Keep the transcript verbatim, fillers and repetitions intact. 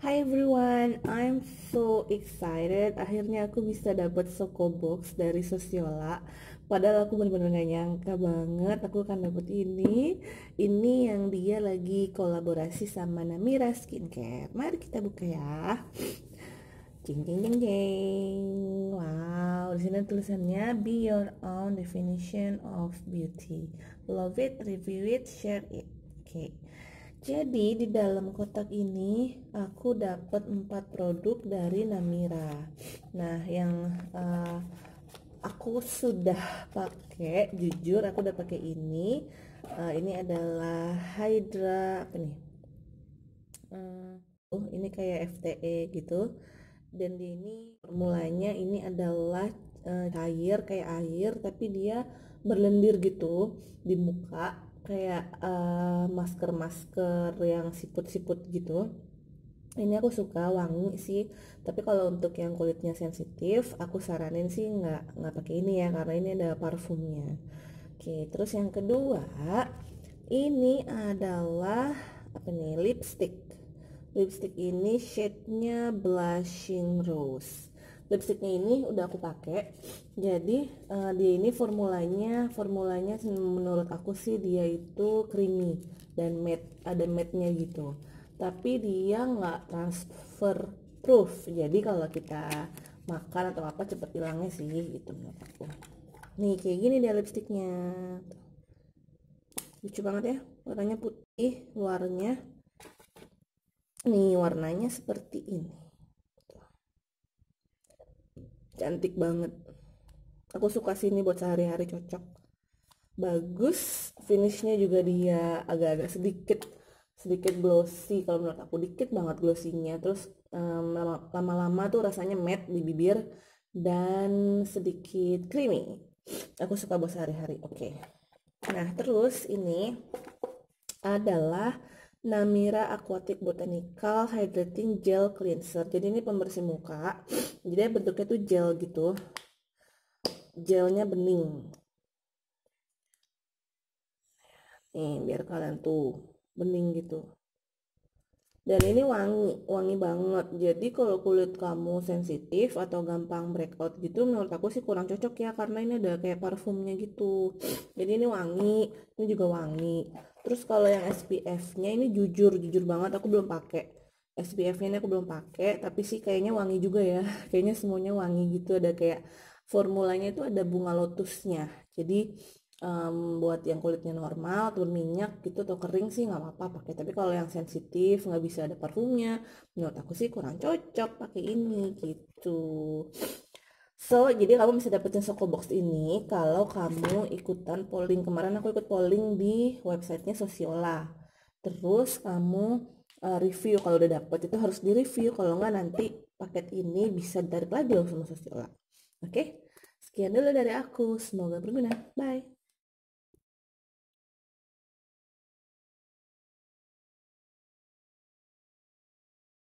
Hi everyone, I'm so excited. Akhirnya aku bisa dapat Soko Box dari Sosiola. Padahal aku benar-benar gak nyangka banget aku akan dapat ini. Ini yang dia lagi kolaborasi sama Namira Skincare. Mari kita buka ya. Jeng jeng jeng jeng. Wow, di sini tulisannya Be Your Own Definition of Beauty. Love it, review it, share it. Oke. Okay. Jadi di dalam kotak ini aku dapat empat produk dari Namira. Nah, yang uh, aku sudah pakai, jujur aku udah pakai ini. Uh, ini adalah Hydra apa nih? Uh, oh, ini kayak F T E gitu. Dan di ini formulanya ini adalah uh, cair kayak air, tapi dia berlendir gitu di muka kayak uh, masker-masker yang siput-siput gitu. Ini aku suka, wangi sih, tapi kalau untuk yang kulitnya sensitif aku saranin sih nggak nggak pakai ini ya, karena ini ada parfumnya. Oke, terus yang kedua ini adalah apa nih, lipstick. Lipstick ini shade-nya blushing rose. Lipsticknya ini udah aku pakai, jadi uh, dia ini formulanya formulanya menurut aku sih dia itu creamy dan matte, ada matte-nya gitu, tapi dia nggak transfer proof, jadi kalau kita makan atau apa cepet hilangnya sih gitu menurut aku. Nih kayak gini dia lipsticknya, lucu banget ya, warnanya putih luarnya. Nih warnanya seperti ini, cantik banget. Aku suka sini buat sehari-hari, cocok, bagus. Finishnya juga dia agak-agak sedikit sedikit glossy, kalau menurut aku dikit banget glossinya. Terus um, lama-lama tuh rasanya matte di bibir dan sedikit creamy. Aku suka buat sehari-hari. Oke, okay. Nah terus ini adalah Namira Aquatic Botanical Hydrating Gel Cleanser. Jadi ini pembersih muka. Jadi bentuknya tuh gel gitu. Gelnya bening. Nih, biar kalian tuh bening gitu. Dan ini wangi, wangi banget. Jadi kalau kulit kamu sensitif atau gampang breakout gitu, menurut aku sih kurang cocok ya, karena ini ada kayak parfumnya gitu. Jadi ini wangi, ini juga wangi. Terus kalau yang S P F-nya ini jujur, jujur banget aku belum pakai. S P F-nya ini aku belum pakai, tapi sih kayaknya wangi juga ya. Kayaknya semuanya wangi gitu, ada kayak formulanya itu ada bunga lotusnya. Jadi Um, buat yang kulitnya normal, turun minyak gitu atau kering sih nggak apa-apa pakai, tapi kalau yang sensitif nggak bisa ada parfumnya, menurut aku sih kurang cocok pakai ini gitu. So jadi kamu bisa dapetin Soko Box ini kalau kamu ikutan polling. Kemarin aku ikut polling di websitenya Sosiola. Terus kamu uh, review, kalau udah dapet itu harus di review, kalau nggak nanti paket ini bisa ditarik lagi loh sama Sosiola. Oke, sekian dulu dari aku, semoga berguna, bye.